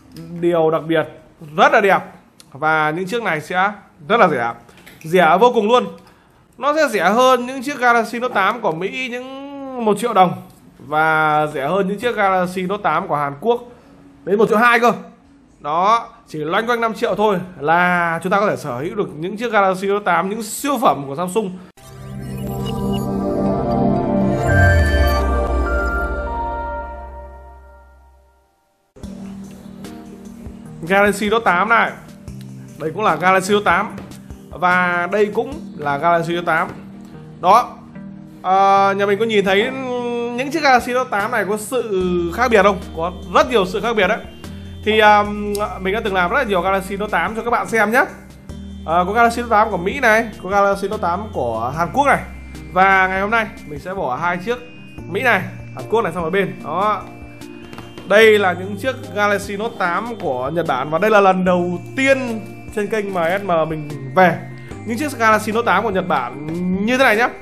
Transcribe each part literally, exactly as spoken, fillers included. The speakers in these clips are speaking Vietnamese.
điều đặc biệt rất là đẹp. Và những chiếc này sẽ rất là rẻ, rẻ vô cùng luôn. Nó sẽ rẻ hơn những chiếc Galaxy Note tám của Mỹ những một triệu đồng, và rẻ hơn những chiếc Galaxy Note tám của Hàn Quốc đến một triệu hai cơ. Đó, chỉ loanh quanh năm triệu thôi là chúng ta có thể sở hữu được những chiếc Galaxy Note tám, những siêu phẩm của Samsung. Galaxy Note tám này, đây cũng là Galaxy Note tám, và đây cũng là Galaxy Note tám. Đó, à, nhà mình có nhìn thấy những chiếc Galaxy Note tám này có sự khác biệt không? Có rất nhiều sự khác biệt đấy. Thì um, mình đã từng làm rất là nhiều Galaxy Note tám cho các bạn xem nhé. À, có Galaxy Note tám của Mỹ này, có Galaxy Note tám của Hàn Quốc này. Và ngày hôm nay mình sẽ bỏ hai chiếc Mỹ này, Hàn Quốc này sang một bên. Đó, đây là những chiếc Galaxy Note tám của Nhật Bản, và đây là lần đầu tiên trên kênh em ét em mình về những chiếc Galaxy Note tám của Nhật Bản như thế này nhé.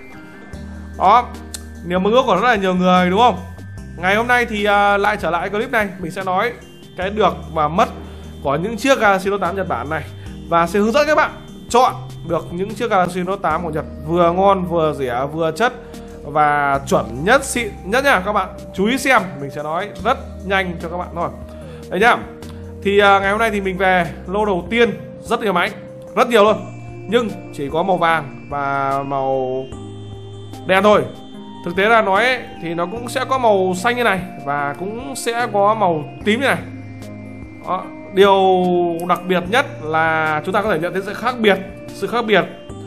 Đó, niềm mơ ước của rất là nhiều người đúng không? Ngày hôm nay thì uh, lại trở lại clip này, mình sẽ nói cái được và mất của những chiếc Galaxy Note tám Nhật Bản này, và sẽ hướng dẫn các bạn chọn được những chiếc Galaxy Note tám của Nhật vừa ngon, vừa rẻ, vừa chất và chuẩn nhất, xịn nhất nha. Các bạn chú ý xem, mình sẽ nói rất nhanh cho các bạn thôi. Đấy nhá. Thì uh, ngày hôm nay thì mình về lô đầu tiên, rất nhiều máy, rất nhiều luôn, nhưng chỉ có màu vàng và màu đen thôi. Thực tế là nói ấy, thì nó cũng sẽ có màu xanh như này, và cũng sẽ có màu tím như này. Đó, điều đặc biệt nhất là chúng ta có thể nhận thấy sự khác biệt, sự khác biệt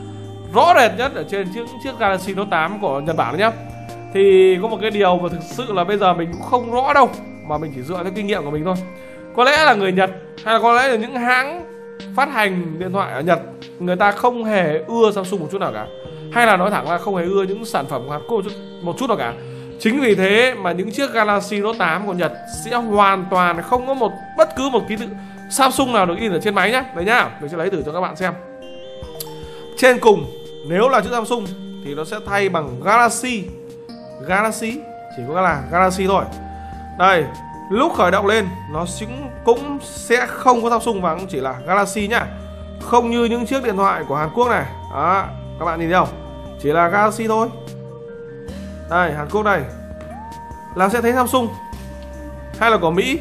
rõ rệt nhất ở trên chiếc chiếc Galaxy Note tám của Nhật Bản nhé. Thì có một cái điều mà thực sự là bây giờ mình cũng không rõ đâu, mà mình chỉ dựa theo kinh nghiệm của mình thôi. Có lẽ là người Nhật, hay là có lẽ là những hãng phát hành điện thoại ở Nhật, người ta không hề ưa Samsung một chút nào cả, hay là nói thẳng là không hề ưa những sản phẩm của Hàn Quốc một chút nào cả. Chính vì thế mà những chiếc Galaxy Note tám của Nhật sẽ hoàn toàn không có một bất cứ một ký tự Samsung nào được in ở trên máy nhá. Đấy nhá, mình sẽ lấy thử cho các bạn xem. Trên cùng nếu là chữ Samsung thì nó sẽ thay bằng Galaxy. Galaxy, chỉ có là Galaxy thôi. Đây, lúc khởi động lên nó cũng sẽ không có Samsung và cũng chỉ là Galaxy nhá. Không như những chiếc điện thoại của Hàn Quốc này. Đó, các bạn nhìn thấy không? Chỉ là Galaxy thôi. Đây, Hàn Quốc đây là sẽ thấy Samsung, hay là của Mỹ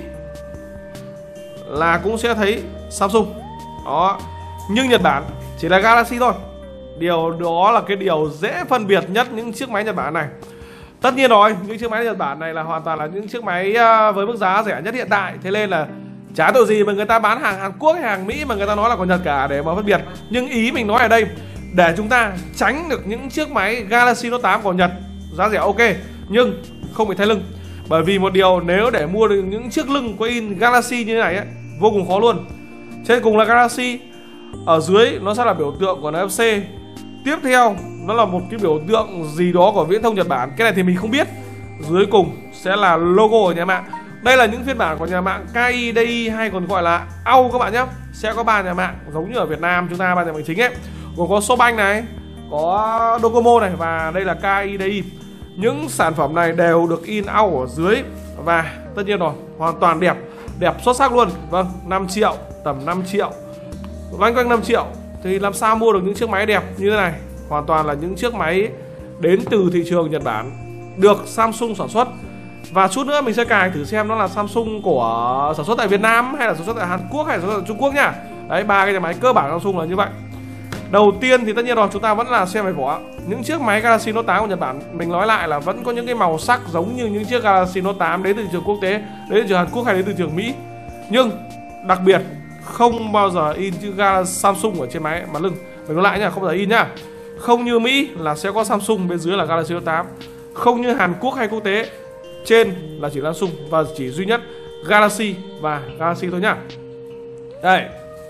là cũng sẽ thấy Samsung. Đó, nhưng Nhật Bản chỉ là Galaxy thôi. Điều đó là cái điều dễ phân biệt nhất những chiếc máy Nhật Bản này. Tất nhiên rồi, những chiếc máy Nhật Bản này là hoàn toàn là những chiếc máy với mức giá rẻ nhất hiện tại. Thế nên là chả tội gì mà người ta bán hàng Hàn Quốc hay hàng Mỹ mà người ta nói là của Nhật cả để mà phân biệt. Nhưng ý mình nói ở đây, để chúng ta tránh được những chiếc máy Galaxy Note tám của Nhật giá rẻ ok, nhưng không bị thay lưng. Bởi vì một điều, nếu để mua được những chiếc lưng có in Galaxy như thế này ấy, vô cùng khó luôn. Trên cùng là Galaxy, ở dưới nó sẽ là biểu tượng của en ép xê. Tiếp theo nó là một cái biểu tượng gì đó của viễn thông Nhật Bản, cái này thì mình không biết. Dưới cùng sẽ là logo của nhà mạng. Đây là những phiên bản của nhà mạng ca i đê i hay còn gọi là a u các bạn nhé. Sẽ có ba nhà mạng giống như ở Việt Nam chúng ta, ba nhà mạng chính ấy. Còn có Softbank này, có Docomo này, và đây là ca i đê i. Những sản phẩm này đều được in a u ở dưới, và tất nhiên rồi, hoàn toàn đẹp, đẹp xuất sắc luôn. Vâng, năm triệu, tầm năm triệu, loanh quanh năm triệu thì làm sao mua được những chiếc máy đẹp như thế này. Hoàn toàn là những chiếc máy đến từ thị trường Nhật Bản, được Samsung sản xuất. Và chút nữa mình sẽ cài thử xem nó là Samsung của sản xuất tại Việt Nam, hay là sản xuất tại Hàn Quốc, hay là sản xuất tại Trung Quốc nhá. Đấy, ba cái nhà máy cơ bản Samsung là như vậy. Đầu tiên thì tất nhiên rồi, chúng ta vẫn là xem về vỏ. Những chiếc máy Galaxy Note tám của Nhật Bản, mình nói lại là vẫn có những cái màu sắc giống như những chiếc Galaxy Note tám đến từ thị trường quốc tế, đến từ thị trường Hàn Quốc hay đến từ thị trường Mỹ. Nhưng đặc biệt không bao giờ in chữ Samsung ở trên máy mặt lưng. Mình nói lại nhá, không bao giờ in nhá. Không như Mỹ là sẽ có Samsung, bên dưới là Galaxy Note tám. Không như Hàn Quốc hay quốc tế, trên là chỉ Samsung và chỉ duy nhất Galaxy và Galaxy thôi nhá. Đây.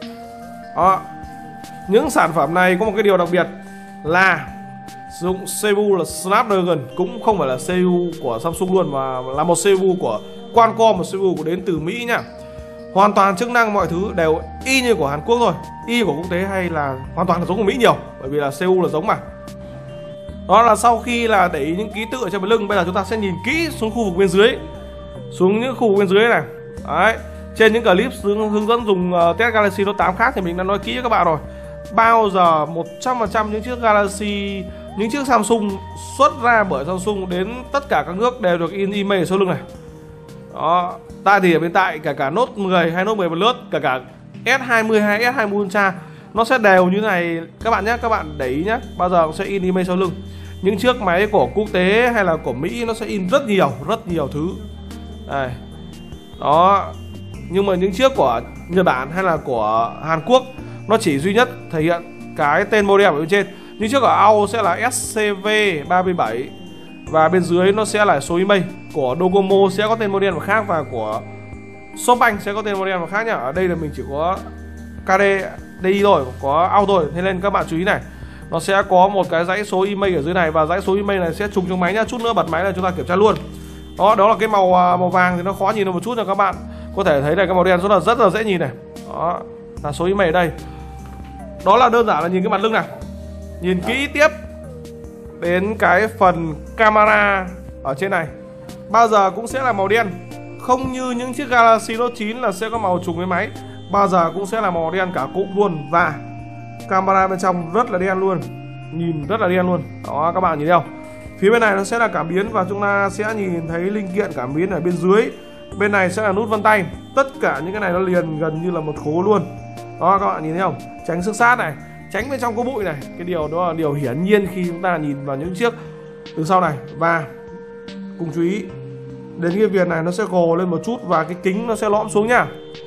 Đó. Những sản phẩm này có một cái điều đặc biệt là sử dụng xê pê u là Snapdragon, cũng không phải là xê pê u của Samsung luôn, mà là một xê pê u của Qualcomm, một xê pê u của đến từ Mỹ nhá. Hoàn toàn chức năng mọi thứ đều y như của Hàn Quốc thôi, y của quốc tế hay là hoàn toàn là giống của Mỹ nhiều, bởi vì là xê pê u là giống mà. Đó là sau khi là để ý những ký tự ở trên bên lưng, bây giờ chúng ta sẽ nhìn kỹ xuống khu vực bên dưới, xuống những khu vực bên dưới này. Đấy, Trên những clip hướng dẫn dùng uh, test Galaxy Note tám khác thì mình đã nói kỹ với các bạn rồi. Bao giờ một trăm phần trăm những chiếc Galaxy, những chiếc Samsung xuất ra bởi Samsung đến tất cả các nước đều được in email ở sau lưng này. Đó, tại thì ở bên tại cả cả Note mười hay Note mười Plus, cả cả S hai mươi hay S hai mươi Ultra nó sẽ đều như này các bạn nhé. Các bạn để ý nhé, bao giờ cũng sẽ in email sau lưng. Những chiếc máy của quốc tế hay là của Mỹ nó sẽ in rất nhiều, rất nhiều thứ. Đây. Đó. Nhưng mà những chiếc của Nhật Bản hay là của Hàn Quốc nó chỉ duy nhất thể hiện cái tên model ở bên trên. Những chiếc ở Âu sẽ là S C V ba mươi bảy và bên dưới nó sẽ là số email. Của Docomo sẽ có tên model khác và của Shopbank sẽ có tên model khác nhá. Ở đây là mình chỉ có ca đê đê i thôi, có Âu thôi. Thế nên các bạn chú ý này, nó sẽ có một cái dãy số email ở dưới này và dãy số email này sẽ trùng trong máy nhá. Chút nữa bật máy là chúng ta kiểm tra luôn. Đó, đó là cái màu màu vàng thì nó khó nhìn hơn một chút cho các bạn có thể thấy là cái màu đen rất là rất là dễ nhìn này. Đó là số email ở đây. Đó là đơn giản là nhìn cái mặt lưng này. Nhìn kỹ tiếp đến cái phần camera ở trên này, bao giờ cũng sẽ là màu đen, không như những chiếc Galaxy Note chín là sẽ có màu trùng với máy. Bao giờ cũng sẽ là màu đen cả cụm luôn. Và camera bên trong rất là đen luôn, nhìn rất là đen luôn. Đó các bạn nhìn thấy không? Phía bên này nó sẽ là cảm biến và chúng ta sẽ nhìn thấy linh kiện cảm biến ở bên dưới. Bên này sẽ là nút vân tay. Tất cả những cái này nó liền gần như là một khối luôn. Đó các bạn nhìn thấy không? Tránh xước sát này, tránh bên trong có bụi này. Cái điều đó là điều hiển nhiên khi chúng ta nhìn vào những chiếc từ sau này. Và cùng chú ý đến cái viền này nó sẽ gồ lên một chút và cái kính nó sẽ lõm xuống nha.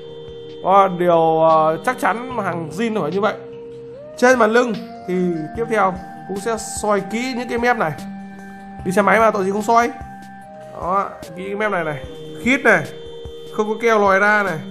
Đó, điều uh, chắc chắn hàng zin phải như vậy. Trên mặt lưng thì tiếp theo cũng sẽ soi kỹ những cái mép này. Đi xe máy mà tội gì không soi. Đó, kỹ cái mép này này, khít này, không có keo lòi ra này,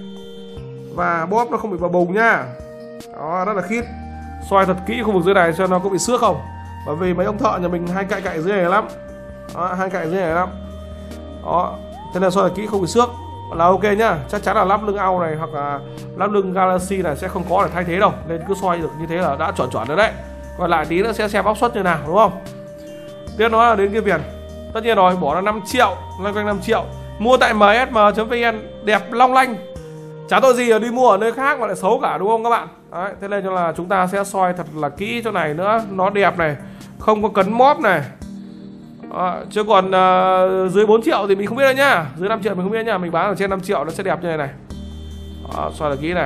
và bóp nó không bị vào bùng nhá. Đó, rất là khít. Soi thật kỹ khu vực dưới này cho nó có bị xước không, bởi vì mấy ông thợ nhà mình hay cạy cạy dưới này lắm. Đó, hay cạy dưới này lắm. Đó, thế nên soi thật kỹ không bị xước là ok nhá. Chắc chắn là lắp lưng Âu này hoặc là lắp lưng Galaxy này sẽ không có để thay thế đâu, nên cứ soi được như thế là đã chuẩn chuẩn rồi đấy. Còn lại tí nữa sẽ xem áp suất như nào, đúng không? Tiếp đó là đến cái viền. Tất nhiên rồi, bỏ ra năm triệu, loanh quanh năm triệu. Mua tại em ét em chấm vn, đẹp long lanh. Chả tội gì ở đi mua ở nơi khác mà lại xấu cả, đúng không các bạn? Đấy, thế nên cho là chúng ta sẽ soi thật là kỹ chỗ này nữa. Nó đẹp này, không có cấn móp này. Đó, chứ còn uh, dưới bốn triệu thì mình không biết đâu nhá. Dưới năm triệu mình không biết nhá. Mình bán ở trên năm triệu nó sẽ đẹp như này này. Đó, soi thật kỹ này.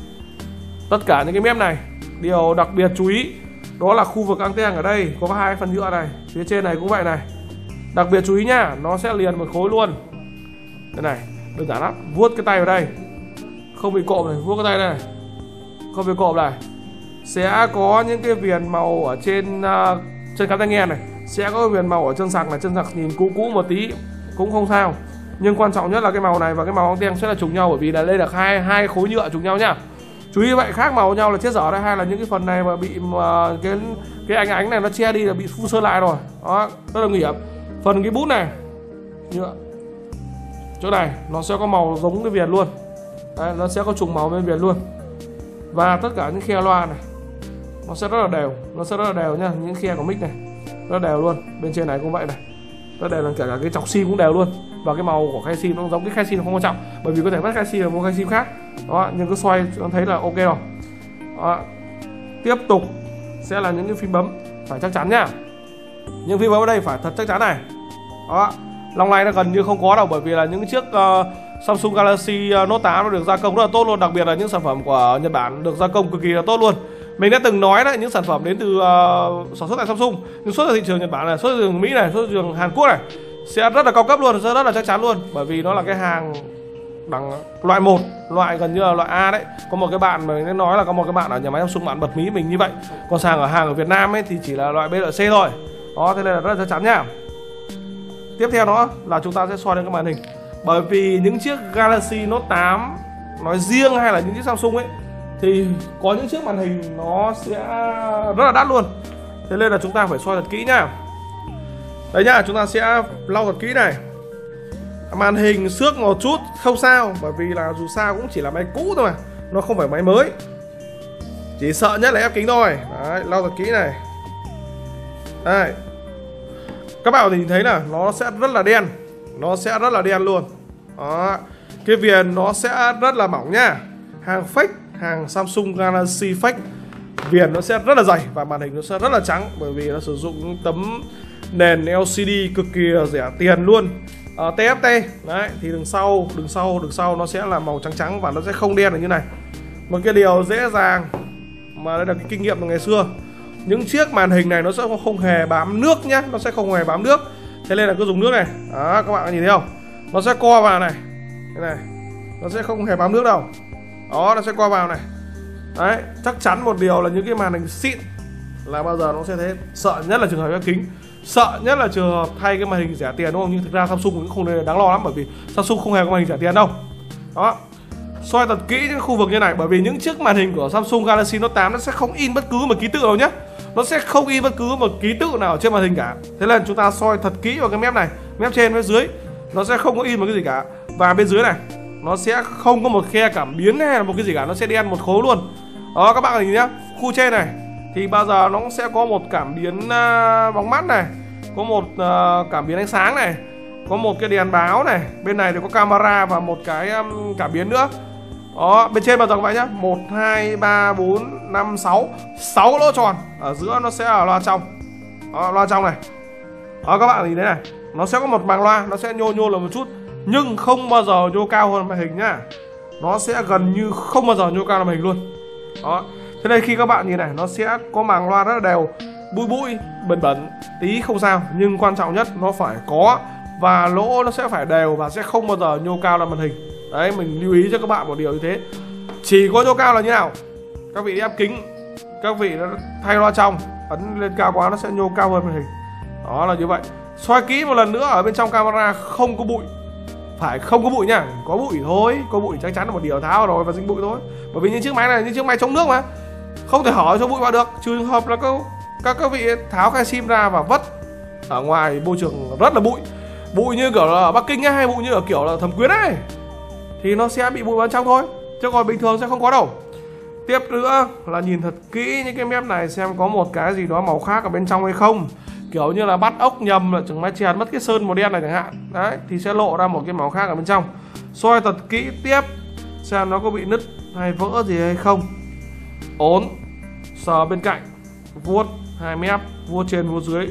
Tất cả những cái mép này, điều đặc biệt chú ý đó là khu vực anten ở đây có hai phần nhựa này, phía trên này cũng vậy này. Đặc biệt chú ý nhá, nó sẽ liền một khối luôn. Đây này, đơn giản lắm, vuốt cái tay vào đây, không bị cộm này, vuốt cái tay này, không bị cộm này. Sẽ có những cái viền màu ở trên uh, chân cắm tai nghe này, sẽ có viền màu ở chân sạc này, chân sạc nhìn cũ cũ một tí cũng không sao. Nhưng quan trọng nhất là cái màu này và cái màu anten sẽ là trùng nhau, bởi vì là đây là hai hai khối nhựa trùng nhau nhá. Chú ý vậy, khác màu nhau là chết dở đấy, hay là những cái phần này mà bị mà cái cái ánh ánh này nó che đi là bị phu sơn lại rồi. Đó, rất là nguy hiểm. Phần cái bút này nhựa chỗ này nó sẽ có màu giống cái viền luôn. Đấy, nó sẽ có trùng màu bên viền luôn. Và tất cả những khe loa này nó sẽ rất là đều, nó sẽ rất là đều nhá, những khe của mic này rất đều luôn. Bên trên này cũng vậy này, rất đều, là cả, cả cái chọc sim cũng đều luôn. Và cái màu của khay sim nó giống cái khay sim không quan trọng, bởi vì có thể bắt khay sim là mua khay sim khác. Đó, nhưng cứ xoay nó thấy là ok rồi. Đó. Tiếp tục sẽ là những cái phím bấm phải chắc chắn nhá. Những phím bấm ở đây phải thật chắc chắn này. Đó, long lay nó gần như không có đâu, bởi vì là những chiếc uh, Samsung Galaxy Note tám nó được gia công rất là tốt luôn, đặc biệt là những sản phẩm của Nhật Bản được gia công cực kỳ là tốt luôn. Mình đã từng nói đấy, những sản phẩm đến từ uh, sản xuất tại Samsung nhưng xuất ra thị trường Nhật Bản này, xuất ra thị trường Mỹ này, xuất ra thị trường Hàn Quốc này sẽ rất là cao cấp luôn, sẽ rất là chắc chắn luôn, bởi vì nó là cái hàng đẳng loại một, loại gần như là loại A đấy. Có một cái bạn mà nói là có một cái bạn ở nhà máy Samsung bạn bật mí mình như vậy. Còn hàng ở hàng ở Việt Nam ấy thì chỉ là loại B loại C thôi. Đó, thế nên là rất là chắc chắn nhá. Tiếp theo đó là chúng ta sẽ soi lên cái màn hình. Bởi vì những chiếc Galaxy Note tám nói riêng hay là những chiếc Samsung ấy thì có những chiếc màn hình nó sẽ rất là đắt luôn. Thế nên là chúng ta phải soi thật kỹ nhá. Đấy nhá, chúng ta sẽ lau thật kỹ này. Màn hình xước một chút không sao, bởi vì là dù sao cũng chỉ là máy cũ thôi mà, nó không phải máy mới. Chỉ sợ nhất là ép kính thôi. Đấy, lau thật kỹ này. Đây. Các bạn thì thấy là nó sẽ rất là đen, nó sẽ rất là đen luôn. Đó. cái viền nó sẽ rất là mỏng nha. Hàng fake, hàng Samsung Galaxy fake, viền nó sẽ rất là dày và màn hình nó sẽ rất là trắng, bởi vì nó sử dụng tấm nền lờ xê đê cực kỳ rẻ tiền luôn. uh, tê ép tê đấy, thì đường sau đường sau đường sau nó sẽ là màu trắng trắng và nó sẽ không đen được như này. Một cái điều dễ dàng mà đây là cái kinh nghiệm từ ngày xưa, những chiếc màn hình này nó sẽ không hề bám nước nhá, nó sẽ không hề bám nước, thế nên là cứ dùng nước này đó, các bạn nhìn thấy không, nó sẽ co vào này, cái này nó sẽ không hề bám nước đâu, đó nó sẽ co vào này. Đấy, chắc chắn một điều là những cái màn hình xịn là bao giờ nó sẽ thế. Sợ nhất là trường hợp cái kính, sợ nhất là trường hợp thay cái màn hình rẻ tiền, đúng không? Nhưng thực ra Samsung cũng không đáng lo lắm, bởi vì Samsung không hề có màn hình rẻ tiền đâu. Đó, soi thật kỹ những khu vực như này, bởi vì những chiếc màn hình của Samsung Galaxy Note tám nó sẽ không in bất cứ một ký tự nào nhé, nó sẽ không in bất cứ một ký tự nào trên màn hình cả. Thế nên chúng ta soi thật kỹ vào cái mép này, mép trên mép dưới, nó sẽ không có in một cái gì cả. Và bên dưới này nó sẽ không có một khe cảm biến hay là một cái gì cả, nó sẽ đen một khối luôn. Đó các bạn nhìn nhá, khu trên này thì bao giờ nó sẽ có một cảm biến uh, bóng mắt này, có một uh, cảm biến ánh sáng này, có một cái đèn báo này, bên này thì có camera và một cái um, cảm biến nữa. Đó, bên trên bao giờ các bạn nhá, một, hai, ba, bốn, năm, sáu, sáu lỗ tròn, ở giữa nó sẽ là loa trong. Đó, loa trong này. Đó các bạn nhìn thấy này, nó sẽ có một màng loa, nó sẽ nhô nhô là một chút, nhưng không bao giờ nhô cao hơn màn hình nhá. Nó sẽ gần như không bao giờ nhô cao hơn màn hình luôn. Đó, thế nên khi các bạn nhìn này, nó sẽ có màng loa rất là đều, bụi bụi bẩn bẩn tí không sao, nhưng quan trọng nhất nó phải có, và lỗ nó sẽ phải đều và sẽ không bao giờ nhô cao lên màn hình. Đấy, mình lưu ý cho các bạn một điều như thế. Chỉ có nhô cao là như nào, các vị đi áp kính, các vị thay loa trong, ấn lên cao quá nó sẽ nhô cao hơn màn hình. Đó là như vậy. Soi kỹ một lần nữa, ở bên trong camera không có bụi, phải không có bụi nha, có bụi thôi, có bụi chắc chắn là một điều tháo rồi và dính bụi thôi, bởi vì những chiếc máy này những chiếc máy chống nước mà, không thể hỏi cho bụi vào được, trừ trường hợp là các các các vị tháo cái sim ra và vứt ở ngoài môi trường rất là bụi, bụi như kiểu là ở Bắc Kinh ấy, hay bụi như ở kiểu là Thẩm Quyến ấy, thì nó sẽ bị bụi vào trong thôi, chứ còn bình thường sẽ không có đâu. Tiếp nữa là nhìn thật kỹ những cái mép này xem có một cái gì đó màu khác ở bên trong hay không, kiểu như là bắt ốc nhầm là chẳng may chèn mất cái sơn màu đen này chẳng hạn, đấy thì sẽ lộ ra một cái màu khác ở bên trong. Soi thật kỹ tiếp xem nó có bị nứt hay vỡ gì hay không. Ốn, sờ bên cạnh, vuốt hai mép, vuốt trên vuốt dưới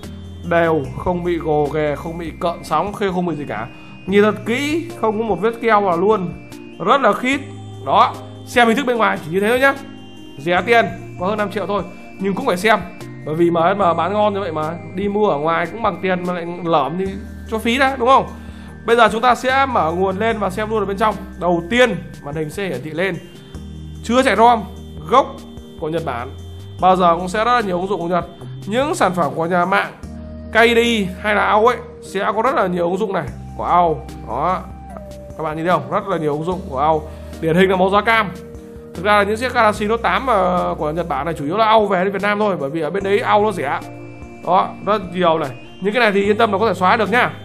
đều, không bị gồ ghề, không bị cợn sóng, không bị gì cả. Nhìn thật kỹ, không có một vết keo vào luôn, rất là khít. Đó, xem hình thức bên ngoài chỉ như thế thôi nhá, rẻ tiền, có hơn năm triệu thôi, nhưng cũng phải xem, bởi vì mà mà bán ngon như vậy mà đi mua ở ngoài cũng bằng tiền mà lại lởm thì cho phí đấy, đúng không? Bây giờ chúng ta sẽ mở nguồn lên và xem luôn ở bên trong. Đầu tiên màn hình sẽ hiển thị lên chưa chạy ROM, gốc của Nhật Bản, bao giờ cũng sẽ rất là nhiều ứng dụng của Nhật. Những sản phẩm của nhà mạng ca đê hay là a o ấy sẽ có rất là nhiều ứng dụng này của a o. Đó, các bạn nhìn thấy không, rất là nhiều ứng dụng của a o, điển hình là màu da cam. Thực ra là những chiếc Galaxy Note tám của Nhật Bản này chủ yếu là a o về đến Việt Nam thôi, bởi vì ở bên đấy a o nó rẻ. Đó, rất nhiều này. Những cái này thì yên tâm là có thể xóa được nhá.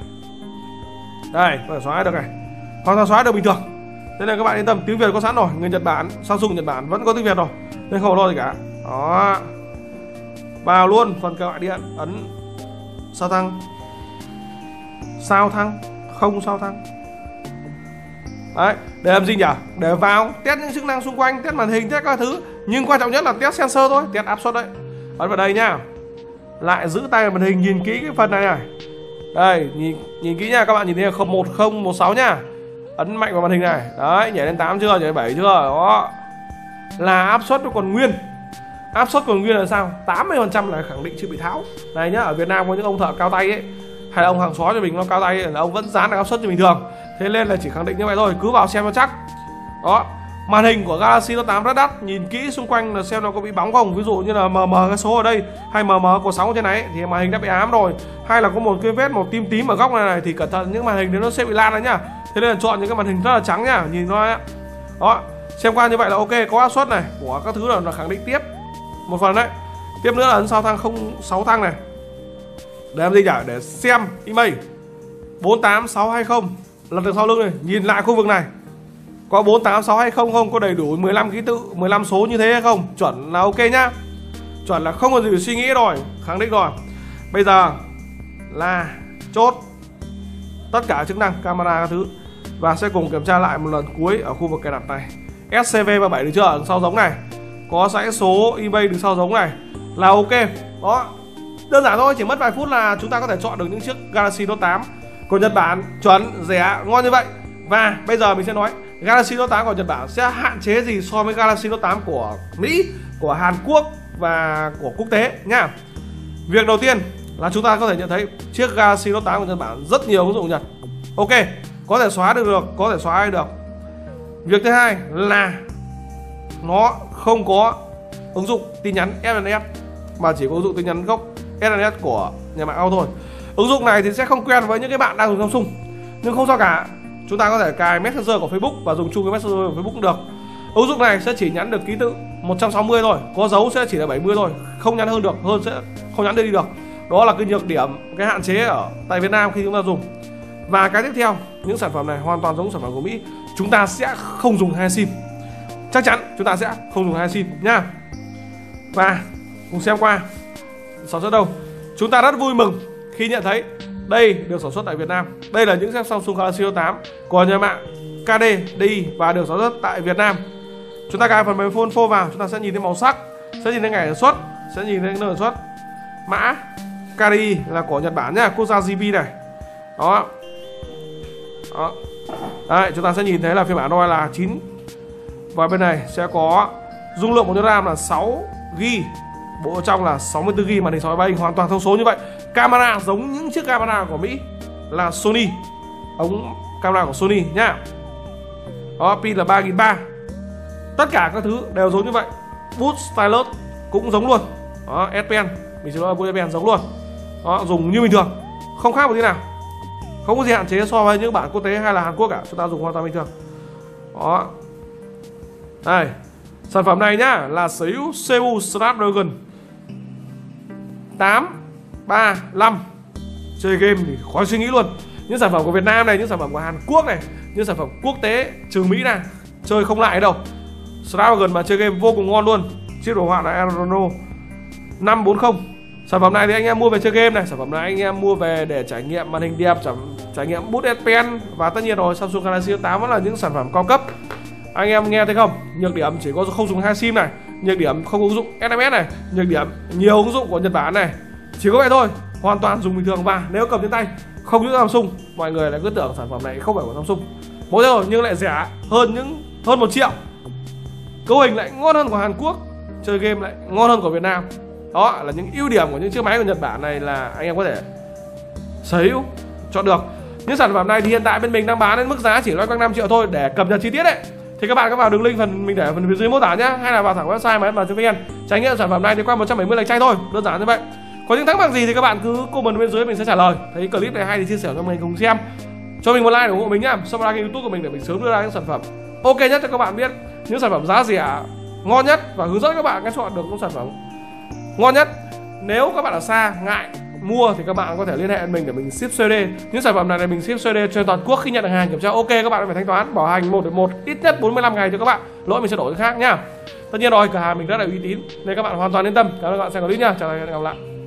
Đây, có thể xóa được này, hoàn toàn xóa được bình thường. Thế nên các bạn yên tâm, tiếng Việt có sẵn rồi, người Nhật Bản, Samsung Nhật Bản vẫn có tiếng Việt rồi, nên không có lo gì cả. Đó, vào luôn phần các bạn điện, ấn sao thăng, sao thăng, không sao thăng. Đấy, để làm gì nhỉ? Để vào test những chức năng xung quanh, test màn hình, test các thứ, nhưng quan trọng nhất là test sensor thôi, test áp suất đấy. Ấn vào đây nhá, lại giữ tay vào màn hình, nhìn kỹ cái phần này này. Đây, nhìn nhìn kỹ nha, các bạn nhìn thấy là không một không một sáu nha. Ấn mạnh vào màn hình này, đấy, nhảy lên tám chưa, nhảy lên bảy chưa, đó. Là áp suất nó còn nguyên. Áp suất còn nguyên là sao? tám mươi phần trăm là khẳng định chưa bị tháo. Này nhá, ở Việt Nam có những ông thợ cao tay ấy, hay là ông hàng xó cho mình nó cao tay ấy, là ông vẫn dán được áp suất như bình thường. Thế nên là chỉ khẳng định như vậy thôi, cứ vào xem cho chắc. Đó, màn hình của Galaxy Note tám rất đắt, nhìn kỹ xung quanh là xem nó có bị bóng không. Ví dụ như là mờ mờ cái số ở đây, hay mờ mờ cột sóng trên này thì màn hình đã bị ám rồi, hay là có một cái vết màu tím tím ở góc này này thì cẩn thận, những màn hình đấy nó sẽ bị lan ra nhá. Thế nên là chọn những cái màn hình rất là trắng nhá, nhìn nó ấy. Đó, xem qua như vậy là ok, có áp suất này của các thứ là, là khẳng định tiếp một phần đấy. Tiếp nữa là ấn sao thăng không sáu thăng này, để làm gì nhỉ? Để xem email bốn tám sáu hai không, lật được sau lưng này, nhìn lại khu vực này có bốn tám sáu hai không không, có đầy đủ mười lăm ký tự, mười lăm số như thế hay không, chuẩn là ok nhá, chuẩn là không có gì phải suy nghĩ rồi, khẳng định rồi. Bây giờ là chốt tất cả chức năng camera các thứ. và sẽ cùng kiểm tra lại một lần cuối ở khu vực cài đặt này. ét xê vê ba bảy được chưa, đằng sau giống này, có dãy số eBay được sau giống này là ok. Đó, đơn giản thôi, chỉ mất vài phút là chúng ta có thể chọn được những chiếc Galaxy Note tám của Nhật Bản chuẩn, rẻ, ngon như vậy. Và bây giờ mình sẽ nói Galaxy Note tám của Nhật Bản sẽ hạn chế gì so với Galaxy Note tám của Mỹ, của Hàn Quốc và của quốc tế nhá. Việc đầu tiên là chúng ta có thể nhận thấy chiếc Galaxy Note tám của Nhật Bản rất nhiều ứng dụng Nhật. Ok, có thể xóa được được, có thể xóa được. Việc thứ hai là nó không có ứng dụng tin nhắn ét en ét mà chỉ có ứng dụng tin nhắn gốc ét en ét của nhà mạng Auto thôi. Ứng dụng này thì sẽ không quen với những cái bạn đang dùng Samsung, nhưng không sao cả. Chúng ta có thể cài Messenger của Facebook và dùng chung với Messenger của Facebook cũng được. Ứng dụng này sẽ chỉ nhắn được ký tự một trăm sáu mươi thôi, có dấu sẽ chỉ là bảy mươi thôi, không nhắn hơn được, hơn sẽ không nhắn đi được. Đó là cái nhược điểm, cái hạn chế ở tại Việt Nam khi chúng ta dùng. Và cái tiếp theo, những sản phẩm này hoàn toàn giống sản phẩm của Mỹ. Chúng ta sẽ không dùng hai sim. Chắc chắn chúng ta sẽ không dùng hai sim nhá. Và cùng xem qua sản xuất đâu. Chúng ta rất vui mừng khi nhận thấy đây được sản xuất tại Việt Nam. Đây là những chiếc Samsung Galaxy Note tám của nhà mạng ca đê đê i và được sản xuất tại Việt Nam. Chúng ta cài phần mềm Phone Phone vào, chúng ta sẽ nhìn thấy màu sắc, sẽ nhìn thấy ngày sản xuất, sẽ nhìn thấy nơi sản xuất. Mã ca đê đê i là của Nhật Bản nhá, quốc gia giê pê này. Đó. Đó. Đấy, chúng ta sẽ nhìn thấy là phiên bản Android là chín. Và bên này sẽ có dung lượng một giê bê RAM là sáu gi ga bai, bộ trong là sáu mươi tư gi ga bai, màn hình sáu mươi ba inch hoàn toàn thông số như vậy. Camera giống những chiếc camera của Mỹ là Sony, ống camera của Sony nhá. Đó, pin là ba nghìn ba trăm. Tất cả các thứ đều giống như vậy. Bút stylus cũng giống luôn. Đó, S Pen, mình sẽ nói bút S Pen giống luôn. Đó, dùng như bình thường, không khác một tí nào. Không có gì hạn chế so với những bản quốc tế hay là Hàn Quốc cả, chúng ta dùng hoàn toàn bình thường. Đó. Đây, sản phẩm này nhá là sở hữu xê pê u Snapdragon tám ba năm. Chơi game thì khỏi suy nghĩ luôn. Những sản phẩm của Việt Nam này, những sản phẩm của Hàn Quốc này, những sản phẩm quốc tế trừ Mỹ này, chơi không lại đâu. Snapdragon mà chơi game vô cùng ngon luôn. Chiếc đồ họa là Adreno năm bốn không. Sản phẩm này thì anh em mua về chơi game này, sản phẩm này anh em mua về để trải nghiệm màn hình đẹp, trải nghiệm bút S Pen. Và tất nhiên rồi, Samsung Galaxy Note tám vẫn là những sản phẩm cao cấp. Anh em nghe thấy không? Nhược điểm chỉ có không dùng hai sim này, nhược điểm không ứng dụng ét em ét này, nhược điểm nhiều ứng dụng của Nhật Bản này. Chỉ có vậy thôi, hoàn toàn dùng bình thường. Và nếu cầm trên tay không như Samsung, mọi người lại cứ tưởng sản phẩm này không phải của Samsung. Mỗi rồi nhưng lại rẻ hơn những hơn một triệu. Cấu hình lại ngon hơn của Hàn Quốc, chơi game lại ngon hơn của Việt Nam. Đó là những ưu điểm của những chiếc máy của Nhật Bản này là anh em có thể sở hữu, chọn được. Những sản phẩm này thì hiện tại bên mình đang bán đến mức giá chỉ loanh quanh năm triệu thôi. Để cập nhật chi tiết đấy thì các bạn có vào đường link phần mình để ở phần phía dưới mô tả nhá, hay là vào thẳng website mà chấm vn. Trải nghiệm sản phẩm này thì qua một trăm bảy mươi lượt tranh thôi, đơn giản như vậy. Có những thắc mắc gì thì các bạn cứ comment bên dưới mình sẽ trả lời. Thấy clip này hay thì chia sẻ cho mình cùng xem, cho mình một like để ủng hộ mình nhá, subscribe kênh YouTube của mình để mình sớm đưa ra những sản phẩm ok nhất cho các bạn biết, những sản phẩm giá rẻ ngon nhất và hướng dẫn các bạn cách chọn được những sản phẩm ngon nhất. Nếu các bạn ở xa ngại mua thì các bạn có thể liên hệ với mình để mình ship xê đê. Những sản phẩm này là mình ship xê đê trên toàn quốc. Khi nhận được hàng kiểm tra ok, các bạn phải thanh toán bảo hành một đến một, ít nhất bốn mươi lăm ngày cho các bạn. Lỗi mình sẽ đổi cái khác nhá. Tất nhiên rồi, cửa hàng mình rất là uy tín nên các bạn hoàn toàn yên tâm. Cảm ơn các bạn xem clip nha. Chào tạm biệt, hẹn gặp lại.